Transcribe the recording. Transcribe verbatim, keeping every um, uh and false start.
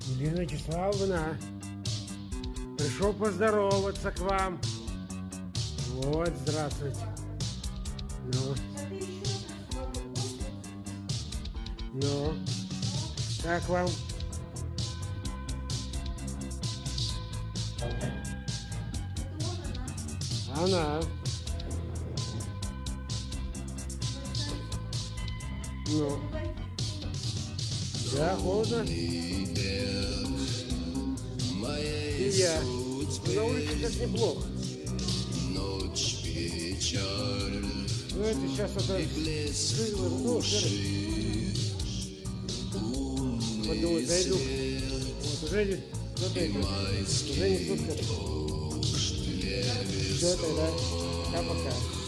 Елена Вячеславовна, пришел поздороваться к вам. Вот, здравствуйте. Ну, ну, как вам? Она. Ну. Да, холодно. И я. Ну, на улице сейчас неплохо. Ну, это сейчас это... Ну, подумаю, зайду. Вот, уже... Кто-то идет. Уже несут. Все, тогда. Пока-пока.